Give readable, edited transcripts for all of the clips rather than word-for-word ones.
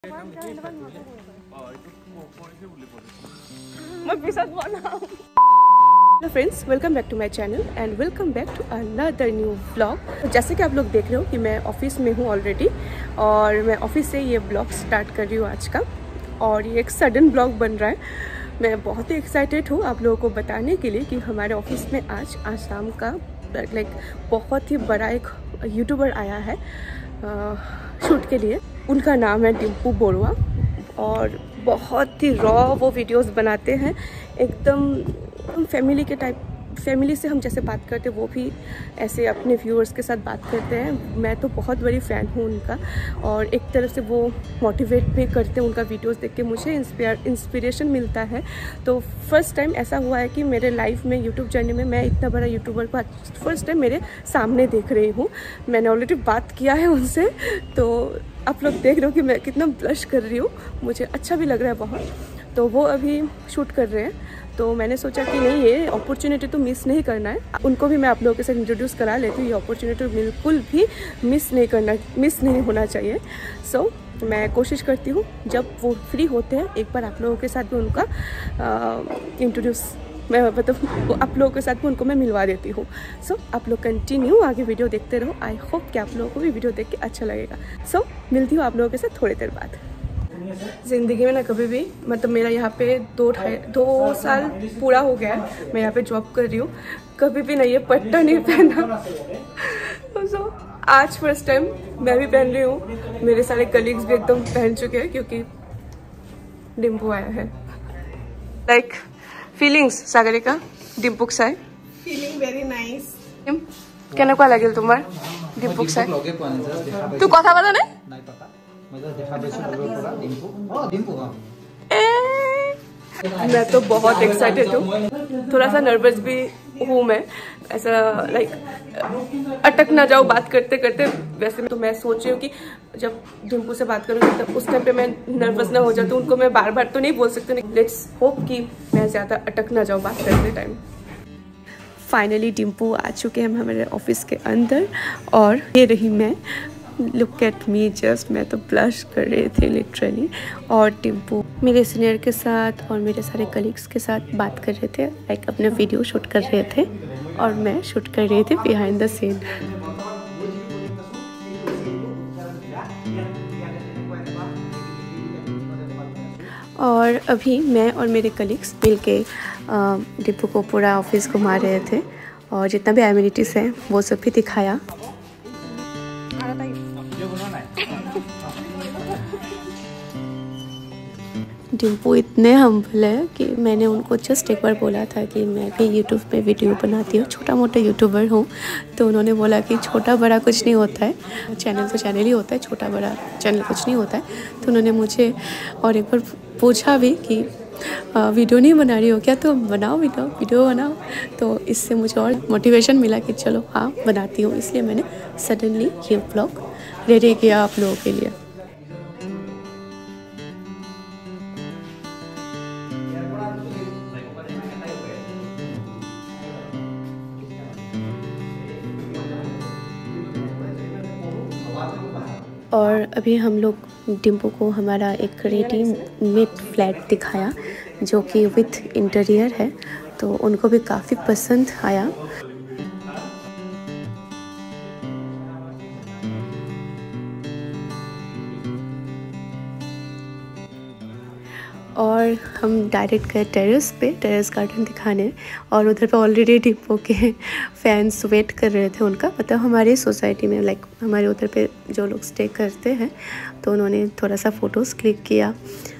Hello friends, welcome back to my channel and welcome back to another new vlog. जैसे कि आप लोग देख रहे हो कि मैं ऑफिस में हूँ ऑलरेडी और मैं ऑफिस से ये ब्लॉग स्टार्ट कर रही हूँ आज का। और ये एक सडन ब्लॉग बन रहा है। मैं बहुत ही एक्साइटेड हूँ आप लोगों को बताने के लिए कि हमारे ऑफिस में आज शाम का बहुत ही बड़ा एक यूट्यूबर आया है शूट के लिए। उनका नाम है डिम्पू बोरुआ और बहुत ही रॉ वो वीडियोस बनाते हैं, एकदम फैमिली के टाइप। फैमिली से हम जैसे बात करते हैं वो भी ऐसे अपने व्यूअर्स के साथ बात करते हैं। मैं तो बहुत बड़ी फ़ैन हूँ उनका और एक तरह से वो मोटिवेट भी करते हैं। उनका वीडियोस देख के मुझे इंस्पिरेशन मिलता है। तो फर्स्ट टाइम ऐसा हुआ है कि मेरे लाइफ में यूट्यूब जर्नी में मैं इतना बड़ा यूट्यूबर को फर्स्ट टाइम मेरे सामने देख रही हूँ। मैंने ऑलरेडी बात किया है उनसे, तो आप लोग देख रहे हो कि मैं कितना ब्लश कर रही हूँ। मुझे अच्छा भी लग रहा है बहुत। तो वो अभी शूट कर रहे हैं, तो मैंने सोचा कि नहीं, ये अपॉर्चुनिटी तो मिस नहीं करना है। उनको भी मैं आप लोगों के साथ इंट्रोड्यूस करा लेती हूँ। ये अपॉर्चुनिटी बिल्कुल भी मिस नहीं होना चाहिए। सो मैं कोशिश करती हूँ जब वो फ्री होते हैं एक बार आप लोगों के साथ भी उनका इंट्रोड्यूस मैं मतलब आप लोगों के साथ भी उनको मैं मिलवा देती हूँ। सो आप लोग कंटिन्यू आगे वीडियो देखते रहो। आई होप कि आप लोगों को भी वीडियो देख के अच्छा लगेगा। सो मिलती हूँ आप लोगों के साथ थोड़ी देर बाद। ज़िंदगी में ना कभी भी मतलब मेरा यहाँ पे 2 साल पूरा हो गया है। मैं यहाँ पे जॉब कर रही हूँ, कभी भी नहीं ये पट्टा नहीं पहना। तो आज फर्स्ट टाइम मैं भी पहन रही हूँ। मेरे सारे कलीग्स भी एकदम पहन चुके हैं क्योंकि डिम्पू आया है। लाइक फीलिंग्स सागरिका डिम्पुक साय फीलिंग वेरी नाइस। केनेकुवा লাগিল তোমাৰ ডিম্পুক চাই? तू কথা পাতা নাই? मैं तो बहुत एक्साइटेड हूँ, थोड़ा सा नर्वस भी हूँ मैं। ऐसा लाइक अटक ना जाऊँ बात करते करते। वैसे तो मैं सोच रही हूँ कि जब डिम्पू से बात करूँगी तब उस टाइम पे मैं नर्वस ना हो जाती हूँ। उनको मैं बार बार तो नहीं बोल सकती। लेट्स होप कि मैं ज़्यादा अटक ना जाऊँ बात करते टाइम। फाइनली डिम्पू आ चुके हैं हमारे ऑफिस के अंदर और ये रही मैं। लुक एट मी जस्ट, मैं तो ब्लश कर रहे थे लिटरली। और डिम्पू मेरे सीनियर के साथ और मेरे सारे कलीग्स के साथ बात कर रहे थे, लाइक अपने वीडियो शूट कर रहे थे और मैं शूट कर रही थी बिहाइंड द सीन। और अभी मैं और मेरे कलीग्स मिलके डिम्पू को पूरा ऑफिस घुमा रहे थे और जितना भी एमिनिटीज़ हैं वो सब भी दिखाया। डिम्पू इतने हम्बल है कि मैंने उनको जस्ट एक बार बोला था कि मैं भी यूट्यूब पे वीडियो बनाती हूँ, छोटा मोटा यूट्यूबर हूँ। तो उन्होंने बोला कि छोटा बड़ा कुछ नहीं होता है, चैनल तो चैनल ही होता है, छोटा बड़ा चैनल कुछ नहीं होता है। तो उन्होंने मुझे और एक बार पूछा भी कि वीडियो नहीं बना रही हो क्या? तो बनाओ वीडियो बनाओ। तो इससे मुझे और मोटिवेशन मिला कि चलो हाँ बनाती हूँ। इसलिए मैंने सडनली ये व्लॉग रेडी किया आप लोगों के लिए। और अभी हम लोग डिम्पू को हमारा एक रेडीमेड फ्लैट दिखाया जो कि विथ इंटीरियर है, तो उनको भी काफ़ी पसंद आया। और हम डायरेक्ट गए टेरेस गार्डन दिखाने और उधर पे ऑलरेडी डिम्पू के फैंस वेट कर रहे थे उनका। मतलब हमारी सोसाइटी में लाइक हमारे उधर पे जो लोग स्टे करते हैं तो उन्होंने थोड़ा सा फ़ोटोज़ क्लिक किया।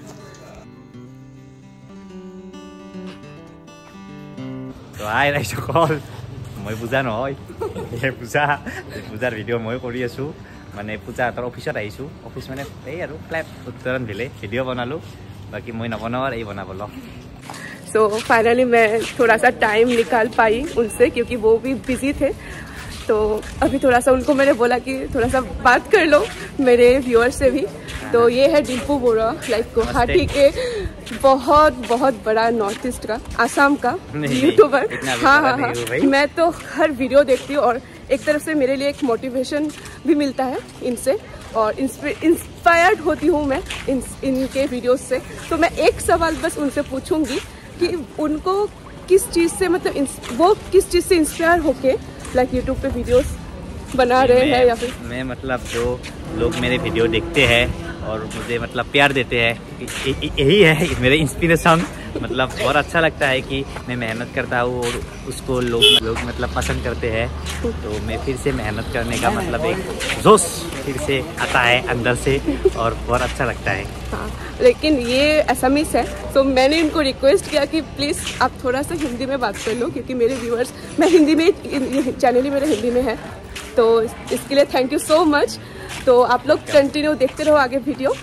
तो आइ राइছো कल মই পূজা নহয় এই পূজাৰ ভিডিঅ' মই কৰি আছোঁ। মানে পূজা তাৰ অফিচত আহিছোঁ। অফিচ মানে এই আৰু ক্লাব উত্তৰণ দিলে ভিডিঅ' বনালোঁ, बाकी मैं नबनाओ और यही बना बोलो। सो फाइनली मैं थोड़ा सा टाइम निकाल पाई उनसे क्योंकि वो भी बिजी थे। तो अभी थोड़ा सा उनको मैंने बोला कि थोड़ा सा बात कर लो मेरे व्यूअर्स से भी। तो ये है डिम्पू बोरुआ, लाइक गुवाहाटी के बहुत बड़ा नॉर्थ ईस्ट का आसाम का यूट्यूबर। हाँ, मैं तो हर वीडियो देखती हूँ और एक तरफ से मेरे लिए एक मोटिवेशन भी मिलता है इनसे। और इंस्पायर्ड होती हूँ मैं इनके वीडियोस से। तो मैं एक सवाल बस उनसे पूछूंगी कि उनको किस चीज़ से मतलब वो किस चीज़ से इंस्पायर होके लाइक यूट्यूब पे वीडियोस बना रहे हैं या फिर मैं मतलब जो लोग मेरे वीडियो देखते हैं और मुझे मतलब प्यार देते हैं, यही है मेरे इंस्पिरेशन। मतलब बहुत अच्छा लगता है कि मैं मेहनत करता हूँ और उसको लोग मतलब पसंद करते हैं, तो मैं फिर से मेहनत करने का मतलब एक जोश फिर से आता है अंदर से और बहुत अच्छा लगता है। हाँ, लेकिन ये असमीस है, तो मैंने इनको रिक्वेस्ट किया कि प्लीज़ आप थोड़ा सा हिंदी में बात कर लो, क्योंकि मेरे व्यूअर्स मैं हिंदी में, चैनल ही मेरा हिंदी में है, तो इसके लिए थैंक यू सो मच। तो आप लोग कंटिन्यू देखते रहो आगे वीडियो।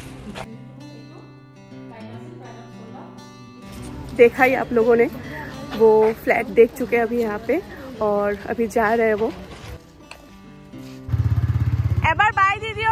देखा ही आप लोगों ने, वो फ्लैट देख चुके हैं अभी यहाँ पे और अभी जा रहे हैं वो। एबार बाय दीदियो।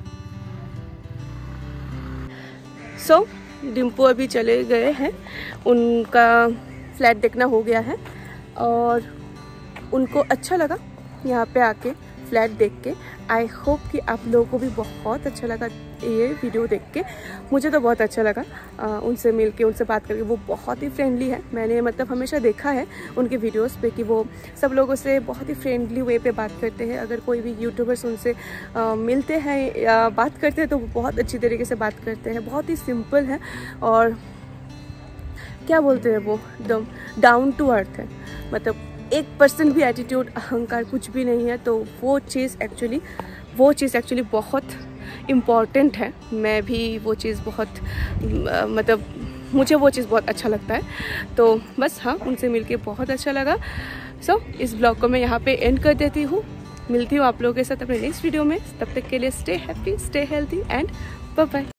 सो डिम्पू अभी चले गए हैं, उनका फ्लैट देखना हो गया है और उनको अच्छा लगा यहाँ पे आके फ्लैट देख के। आई होप कि आप लोगों को भी बहुत अच्छा लगा ये वीडियो देख के। मुझे तो बहुत अच्छा लगा उनसे मिल के, उनसे बात करके। वो बहुत ही फ्रेंडली है। मैंने मतलब हमेशा देखा है उनके वीडियोस पे कि वो सब लोगों से बहुत ही फ्रेंडली वे पे बात करते हैं। अगर कोई भी यूट्यूबर्स उनसे मिलते हैं या बात करते हैं तो वो बहुत अच्छी तरीके से बात करते हैं। बहुत ही सिंपल है और क्या बोलते हैं वो एकदम डाउन टू अर्थ है। मतलब 1% भी एटीट्यूड, अहंकार कुछ भी नहीं है। तो वो चीज़ एक्चुअली बहुत इम्पॉर्टेंट है। मैं भी वो चीज़ बहुत मतलब मुझे वो चीज़ बहुत अच्छा लगता है। तो बस हाँ, उनसे मिलके बहुत अच्छा लगा। सो इस ब्लॉग को मैं यहाँ पे एंड कर देती हूँ। मिलती हूँ आप लोगों के साथ अपने नेक्स्ट वीडियो में। तब तक के लिए stay happy, stay healthy and bye bye.